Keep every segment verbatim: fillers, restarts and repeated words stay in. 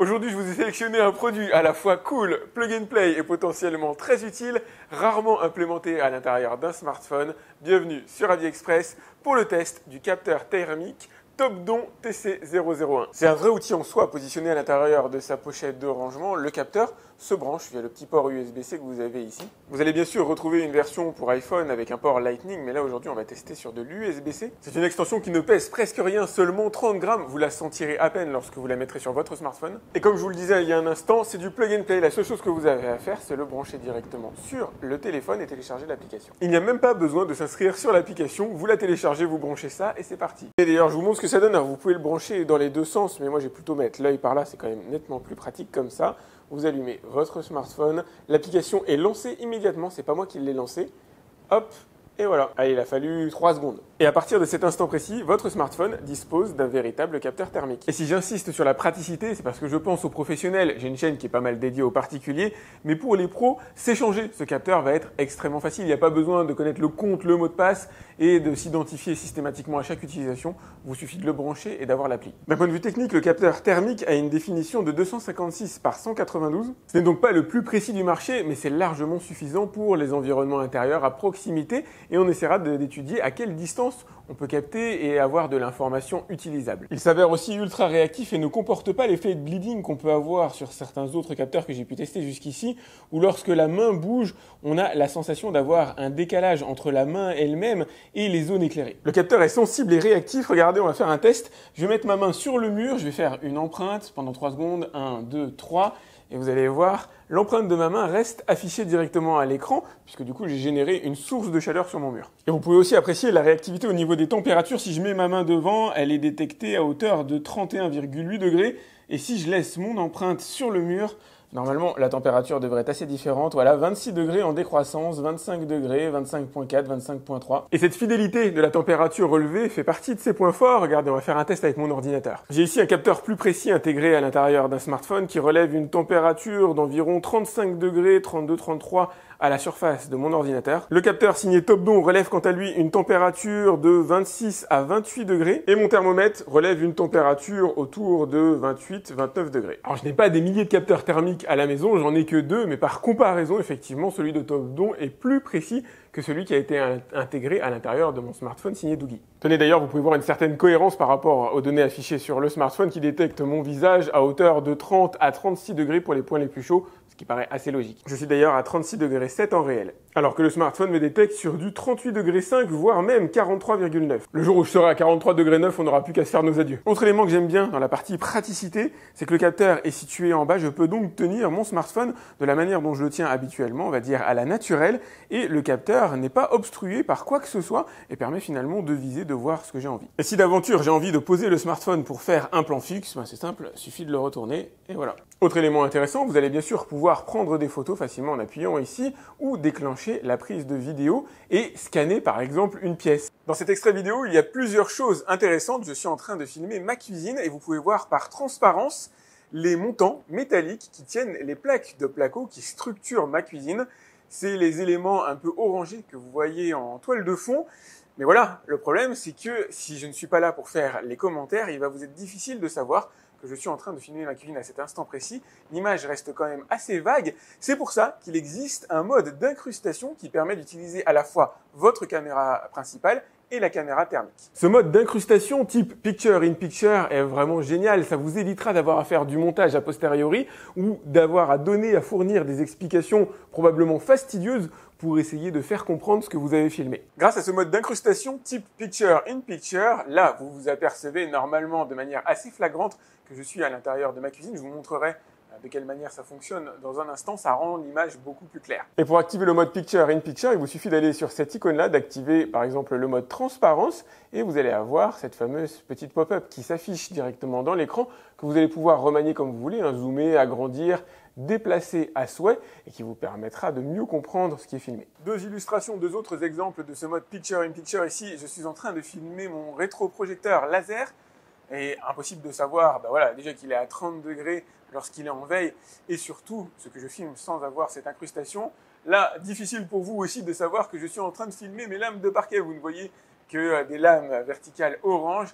Aujourd'hui, je vous ai sélectionné un produit à la fois cool, plug and play et potentiellement très utile, rarement implémenté à l'intérieur d'un smartphone. Bienvenue sur AviExpress pour le test du capteur thermique Topdon T C zéro zéro un. C'est un vrai outil en soi positionné à l'intérieur de sa pochette de rangement. Le capteur se branche via le petit port U S B C que vous avez ici. Vous allez bien sûr retrouver une version pour iPhone avec un port Lightning, mais là aujourd'hui on va tester sur de l'U S B C. C'est une extension qui ne pèse presque rien, seulement trente grammes. Vous la sentirez à peine lorsque vous la mettrez sur votre smartphone. Et comme je vous le disais il y a un instant, c'est du plug and play. La seule chose que vous avez à faire, c'est le brancher directement sur le téléphone et télécharger l'application. Il n'y a même pas besoin de s'inscrire sur l'application. Vous la téléchargez, vous branchez ça et c'est parti. Et d'ailleurs, je vous montre ce que ça donne. Alors, vous pouvez le brancher dans les deux sens, mais moi j'ai plutôt mettre l'œil par là, c'est quand même nettement plus pratique comme ça. Vous allumez votre smartphone, l'application est lancée immédiatement, c'est pas moi qui l'ai lancée. Hop, et voilà. Allez, il a fallu trois secondes. Et à partir de cet instant précis, votre smartphone dispose d'un véritable capteur thermique. Et si j'insiste sur la praticité, c'est parce que je pense aux professionnels. J'ai une chaîne qui est pas mal dédiée aux particuliers, mais pour les pros, s'échanger ce capteur va être extrêmement facile. Il n'y a pas besoin de connaître le compte, le mot de passe et de s'identifier systématiquement à chaque utilisation. Il vous suffit de le brancher et d'avoir l'appli. D'un point de vue technique, le capteur thermique a une définition de deux cent cinquante-six par cent quatre-vingt-douze. Ce n'est donc pas le plus précis du marché, mais c'est largement suffisant pour les environnements intérieurs à proximité et on essaiera d'étudier à quelle distance on peut capter et avoir de l'information utilisable. Il s'avère aussi ultra réactif et ne comporte pas l'effet de bleeding qu'on peut avoir sur certains autres capteurs que j'ai pu tester jusqu'ici, où lorsque la main bouge, on a la sensation d'avoir un décalage entre la main elle-même et les zones éclairées. Le capteur est sensible et réactif. Regardez, on va faire un test. Je vais mettre ma main sur le mur, je vais faire une empreinte pendant trois secondes, un, deux, trois, et vous allez voir, l'empreinte de ma main reste affichée directement à l'écran, puisque du coup j'ai généré une source de chaleur sur mon mur. Et vous pouvez aussi apprécier la réactivité au niveau des températures. Si je mets ma main devant, elle est détectée à hauteur de trente et un virgule huit degrés, et si je laisse mon empreinte sur le mur, normalement, la température devrait être assez différente. Voilà, vingt-six degrés en décroissance, vingt-cinq degrés, vingt-cinq virgule quatre, vingt-cinq virgule trois. Et cette fidélité de la température relevée fait partie de ses points forts. Regardez, on va faire un test avec mon ordinateur. J'ai ici un capteur plus précis intégré à l'intérieur d'un smartphone qui relève une température d'environ trente-cinq degrés, trente-deux, trente-trois à la surface de mon ordinateur. Le capteur signé Topdon relève quant à lui une température de vingt-six à vingt-huit degrés et mon thermomètre relève une température autour de vingt-huit à vingt-neuf degrés. Alors je n'ai pas des milliers de capteurs thermiques à la maison, j'en ai que deux, mais par comparaison, effectivement, celui de Topdon est plus précis que celui qui a été intégré à l'intérieur de mon smartphone signé Doogee. Tenez d'ailleurs, vous pouvez voir une certaine cohérence par rapport aux données affichées sur le smartphone qui détecte mon visage à hauteur de trente à trente-six degrés pour les points les plus chauds, ce qui paraît assez logique. Je suis d'ailleurs à trente-six degrés sept en réel, alors que le smartphone me détecte sur du trente-huit degrés cinq, voire même quarante-trois virgule neuf. Le jour où je serai à quarante-trois degrés neuf, on n'aura plus qu'à se faire nos adieux. Autre élément que j'aime bien dans la partie praticité, c'est que le capteur est situé en bas. Je peux donc tenir mon smartphone de la manière dont je le tiens habituellement, on va dire à la naturelle, et le capteur n'est pas obstrué par quoi que ce soit et permet finalement de viser, de voir ce que j'ai envie. Et si d'aventure j'ai envie de poser le smartphone pour faire un plan fixe, ben c'est simple, il suffit de le retourner et voilà. Autre élément intéressant, vous allez bien sûr pouvoir prendre des photos facilement en appuyant ici ou déclencher la prise de vidéo et scanner par exemple une pièce. Dans cet extrait vidéo, il y a plusieurs choses intéressantes. Je suis en train de filmer ma cuisine et vous pouvez voir par transparence les montants métalliques qui tiennent les plaques de placo qui structurent ma cuisine. C'est les éléments un peu orangés que vous voyez en toile de fond. Mais voilà, le problème c'est que si je ne suis pas là pour faire les commentaires, il va vous être difficile de savoir que je suis en train de filmer ma cuisine à cet instant précis. L'image reste quand même assez vague. C'est pour ça qu'il existe un mode d'incrustation qui permet d'utiliser à la fois votre caméra principale et la caméra thermique. Ce mode d'incrustation type Picture in Picture est vraiment génial. Ça vous évitera d'avoir à faire du montage a posteriori ou d'avoir à donner, à fournir des explications probablement fastidieuses pour essayer de faire comprendre ce que vous avez filmé. Grâce à ce mode d'incrustation type Picture in Picture, là, vous vous apercevez normalement de manière assez flagrante que je suis à l'intérieur de ma cuisine. Je vous montrerai de quelle manière ça fonctionne dans un instant, ça rend l'image beaucoup plus claire. Et pour activer le mode Picture in Picture, il vous suffit d'aller sur cette icône-là, d'activer par exemple le mode transparence et vous allez avoir cette fameuse petite pop-up qui s'affiche directement dans l'écran que vous allez pouvoir remanier comme vous voulez, hein, zoomer, agrandir, déplacer à souhait et qui vous permettra de mieux comprendre ce qui est filmé. Deux illustrations, deux autres exemples de ce mode Picture in Picture. Ici, je suis en train de filmer mon rétroprojecteur laser et impossible de savoir, ben voilà, déjà qu'il est à trente degrés lorsqu'il est en veille et surtout ce que je filme sans avoir cette incrustation. Là, difficile pour vous aussi de savoir que je suis en train de filmer mes lames de parquet. Vous ne voyez que des lames verticales orange.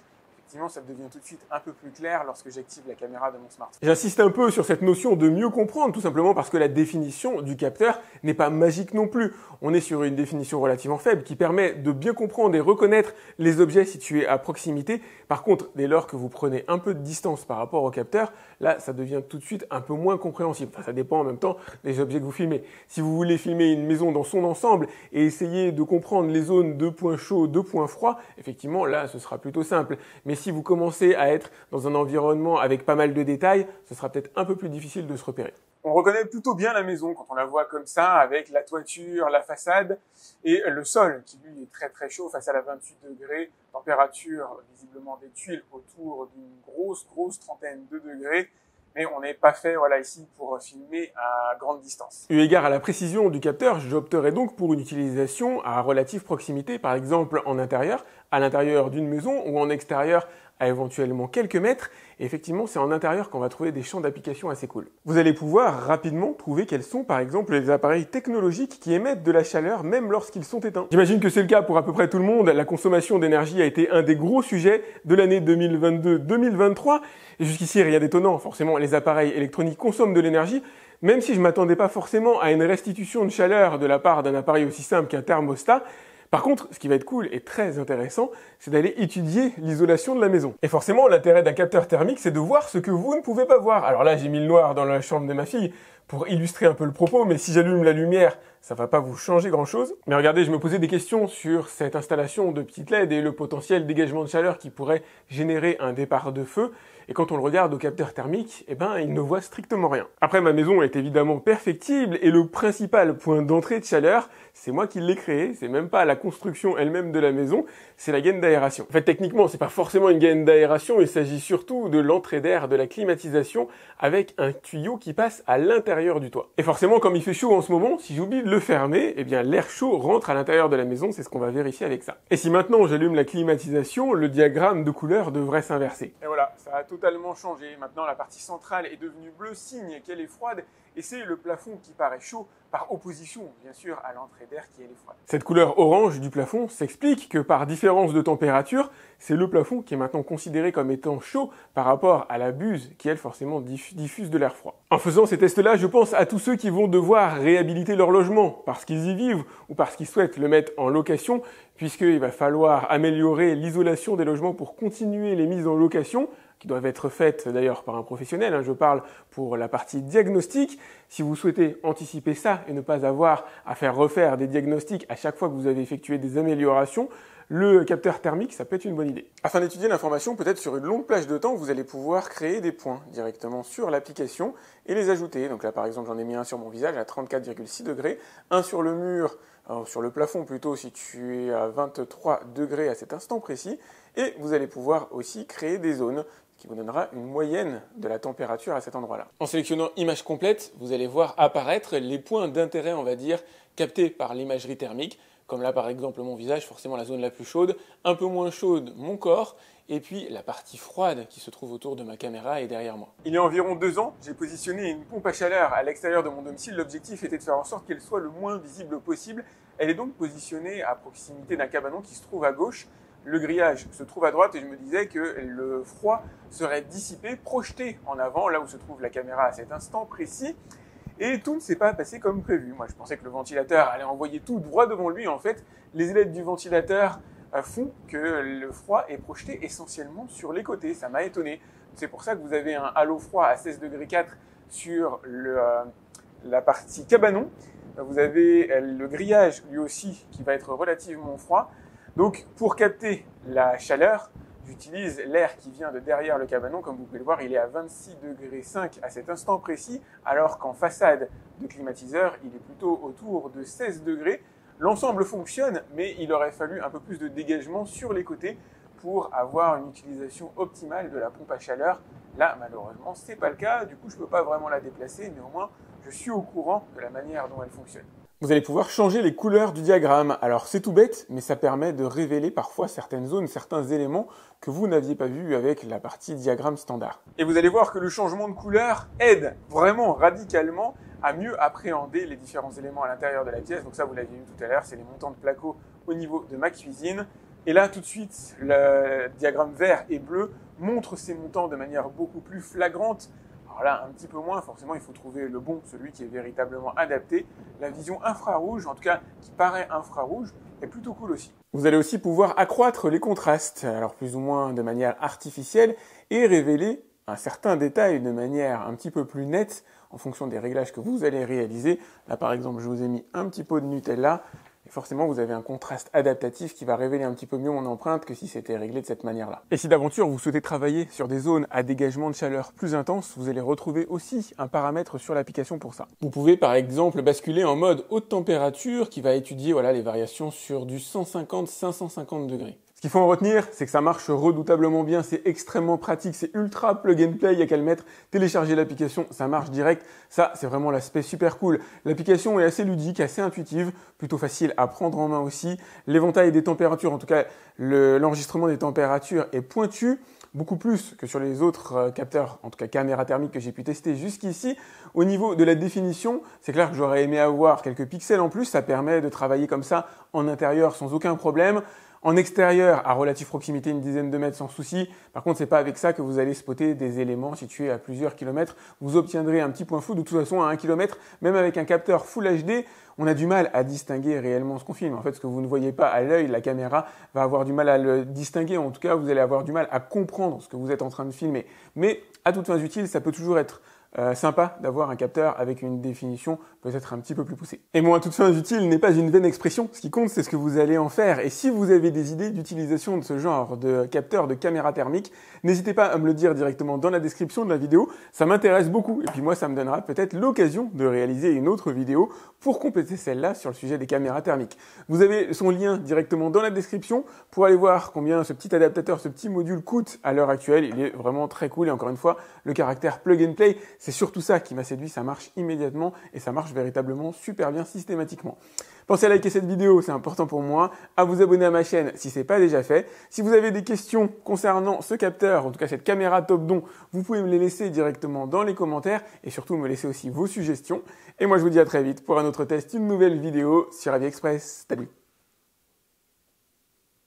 effectivement, ça devient tout de suite un peu plus clair lorsque j'active la caméra de mon smartphone. J'insiste un peu sur cette notion de mieux comprendre, tout simplement parce que la définition du capteur n'est pas magique non plus. On est sur une définition relativement faible qui permet de bien comprendre et reconnaître les objets situés à proximité. Par contre, dès lors que vous prenez un peu de distance par rapport au capteur, là, ça devient tout de suite un peu moins compréhensible. Enfin, ça dépend en même temps des objets que vous filmez. Si vous voulez filmer une maison dans son ensemble et essayer de comprendre les zones de points chauds, de points froids, effectivement, là, ce sera plutôt simple. Mais si vous commencez à être dans un environnement avec pas mal de détails, ce sera peut-être un peu plus difficile de se repérer. On reconnaît plutôt bien la maison quand on la voit comme ça, avec la toiture, la façade et le sol qui lui est très très chaud face à la vingt-huit degrés, température visiblement des tuiles autour d'une grosse grosse trentaine de degrés. Mais on n'est pas fait voilà, ici pour filmer à grande distance. Eu égard à la précision du capteur, j'opterai donc pour une utilisation à relative proximité, par exemple en intérieur, à l'intérieur d'une maison ou en extérieur à éventuellement quelques mètres. Et effectivement, c'est en intérieur qu'on va trouver des champs d'application assez cool. Vous allez pouvoir rapidement trouver quels sont par exemple les appareils technologiques qui émettent de la chaleur même lorsqu'ils sont éteints. J'imagine que c'est le cas pour à peu près tout le monde. La consommation d'énergie a été un des gros sujets de l'année deux mille vingt-deux deux mille vingt-trois. Et jusqu'ici, rien d'étonnant. Forcément, les appareils électroniques consomment de l'énergie, même si je m'attendais pas forcément à une restitution de chaleur de la part d'un appareil aussi simple qu'un thermostat. Par contre, ce qui va être cool et très intéressant, c'est d'aller étudier l'isolation de la maison. Et forcément, l'intérêt d'un capteur thermique, c'est de voir ce que vous ne pouvez pas voir. Alors là, j'ai mis le noir dans la chambre de ma fille pour illustrer un peu le propos, mais si j'allume la lumière, ça va pas vous changer grand-chose. Mais regardez, je me posais des questions sur cette installation de petites L E D et le potentiel dégagement de chaleur qui pourrait générer un départ de feu. Et quand on le regarde au capteur thermique, eh ben, il ne voit strictement rien. Après, ma maison est évidemment perfectible et le principal point d'entrée de chaleur, c'est moi qui l'ai créé. C'est même pas la construction elle-même de la maison, c'est la gaine d'aération. En fait, techniquement, c'est pas forcément une gaine d'aération, il s'agit surtout de l'entrée d'air de la climatisation avec un tuyau qui passe à l'intérieur du toit. Et forcément, comme il fait chaud en ce moment, si j'oublie de le fermer, eh bien, l'air chaud rentre à l'intérieur de la maison, c'est ce qu'on va vérifier avec ça. Et si maintenant j'allume la climatisation, le diagramme de couleur devrait s'inverser. Et voilà, ça a totalement changé. Maintenant, la partie centrale est devenue bleue, signe qu'elle est froide, et c'est le plafond qui paraît chaud, par opposition, bien sûr, à l'entrée d'air qui elle est froide. Cette couleur orange du plafond s'explique que par différence de température, c'est le plafond qui est maintenant considéré comme étant chaud par rapport à la buse qui, elle, forcément diffuse de l'air froid. En faisant ces tests-là, je pense à tous ceux qui vont devoir réhabiliter leur logement parce qu'ils y vivent ou parce qu'ils souhaitent le mettre en location, puisqu'il va falloir améliorer l'isolation des logements pour continuer les mises en location, qui doivent être faites d'ailleurs par un professionnel, hein, je parle pour la partie diagnostic. Si vous souhaitez anticiper ça et ne pas avoir à faire refaire des diagnostics à chaque fois que vous avez effectué des améliorations, le capteur thermique, ça peut être une bonne idée. Afin d'étudier l'information, peut-être sur une longue plage de temps, vous allez pouvoir créer des points directement sur l'application et les ajouter. Donc là, par exemple, j'en ai mis un sur mon visage à trente-quatre virgule six degrés, un sur le mur, alors sur le plafond plutôt, situé à vingt-trois degrés à cet instant précis. Et vous allez pouvoir aussi créer des zones, qui vous donnera une moyenne de la température à cet endroit-là. En sélectionnant image complète, vous allez voir apparaître les points d'intérêt, on va dire, captés par l'imagerie thermique, comme là par exemple mon visage, forcément la zone la plus chaude, un peu moins chaude mon corps, et puis la partie froide qui se trouve autour de ma caméra et derrière moi. Il y a environ deux ans, j'ai positionné une pompe à chaleur à l'extérieur de mon domicile. L'objectif était de faire en sorte qu'elle soit le moins visible possible. Elle est donc positionnée à proximité d'un cabanon qui se trouve à gauche. Le grillage se trouve à droite et je me disais que le froid serait dissipé, projeté en avant, là où se trouve la caméra à cet instant précis. Et tout ne s'est pas passé comme prévu. Moi, je pensais que le ventilateur allait envoyer tout droit devant lui. En fait, les ailettes du ventilateur font que le froid est projeté essentiellement sur les côtés. Ça m'a étonné. C'est pour ça que vous avez un halo froid à seize degrés quatre sur le, euh, la partie cabanon. Vous avez le grillage, lui aussi, qui va être relativement froid. Donc, pour capter la chaleur, j'utilise l'air qui vient de derrière le cabanon. Comme vous pouvez le voir, il est à vingt-six degrés cinq à cet instant précis, alors qu'en façade de climatiseur, il est plutôt autour de seize degrés. L'ensemble fonctionne, mais il aurait fallu un peu plus de dégagement sur les côtés pour avoir une utilisation optimale de la pompe à chaleur. Là, malheureusement, ce n'est pas le cas. Du coup, je ne peux pas vraiment la déplacer, mais au moins, je suis au courant de la manière dont elle fonctionne. Vous allez pouvoir changer les couleurs du diagramme. Alors c'est tout bête, mais ça permet de révéler parfois certaines zones, certains éléments que vous n'aviez pas vus avec la partie diagramme standard. Et vous allez voir que le changement de couleur aide vraiment radicalement à mieux appréhender les différents éléments à l'intérieur de la pièce. Donc ça, vous l'aviez vu tout à l'heure, c'est les montants de placo au niveau de ma cuisine. Et là, tout de suite, le diagramme vert et bleu montre ces montants de manière beaucoup plus flagrante. Alors là, un petit peu moins, forcément, il faut trouver le bon, celui qui est véritablement adapté. La vision infrarouge, en tout cas qui paraît infrarouge, est plutôt cool aussi. Vous allez aussi pouvoir accroître les contrastes, alors plus ou moins de manière artificielle, et révéler un certain détail de manière un petit peu plus nette en fonction des réglages que vous allez réaliser. Là, par exemple, je vous ai mis un petit pot de Nutella. Et forcément, vous avez un contraste adaptatif qui va révéler un petit peu mieux mon empreinte que si c'était réglé de cette manière-là. Et si d'aventure vous souhaitez travailler sur des zones à dégagement de chaleur plus intense, vous allez retrouver aussi un paramètre sur l'application pour ça. Vous pouvez par exemple basculer en mode haute température qui va étudier voilà, les variations sur du cent cinquante à cinq cent cinquante degrés. Ce qu'il faut en retenir, c'est que ça marche redoutablement bien, c'est extrêmement pratique, c'est ultra plug and play, il n'y a qu'à le mettre, télécharger l'application, ça marche direct. Ça, c'est vraiment l'aspect super cool. L'application est assez ludique, assez intuitive, plutôt facile à prendre en main aussi. L'éventail des températures, en tout cas l'enregistrement des températures est pointu, beaucoup plus que sur les autres euh, capteurs, en tout cas caméras thermiques que j'ai pu tester jusqu'ici. Au niveau de la définition, c'est clair que j'aurais aimé avoir quelques pixels en plus, ça permet de travailler comme ça en intérieur sans aucun problème. En extérieur, à relative proximité, une dizaine de mètres sans souci. Par contre, c'est pas avec ça que vous allez spotter des éléments situés à plusieurs kilomètres. Vous obtiendrez un petit point flou. De toute façon, à un kilomètre, même avec un capteur Full H D, on a du mal à distinguer réellement ce qu'on filme. En fait, ce que vous ne voyez pas à l'œil, la caméra va avoir du mal à le distinguer. En tout cas, vous allez avoir du mal à comprendre ce que vous êtes en train de filmer. Mais à toutes fins utiles, ça peut toujours être Euh, sympa d'avoir un capteur avec une définition peut-être un petit peu plus poussée. Et moi, à toute fin utile n'est pas une vaine expression. Ce qui compte, c'est ce que vous allez en faire. Et si vous avez des idées d'utilisation de ce genre de capteur de caméra thermique, n'hésitez pas à me le dire directement dans la description de la vidéo. Ça m'intéresse beaucoup. Et puis moi, ça me donnera peut-être l'occasion de réaliser une autre vidéo pour compléter celle-là sur le sujet des caméras thermiques. Vous avez son lien directement dans la description pour aller voir combien ce petit adaptateur, ce petit module coûte à l'heure actuelle. Il est vraiment très cool. Et encore une fois, le caractère plug and play, c'est surtout ça qui m'a séduit, ça marche immédiatement et ça marche véritablement super bien systématiquement. Pensez à liker cette vidéo, c'est important pour moi, à vous abonner à ma chaîne si ce n'est pas déjà fait. Si vous avez des questions concernant ce capteur, en tout cas cette caméra Topdon, vous pouvez me les laisser directement dans les commentaires et surtout me laisser aussi vos suggestions. Et moi je vous dis à très vite pour un autre test, une nouvelle vidéo sur AviExpress. Salut!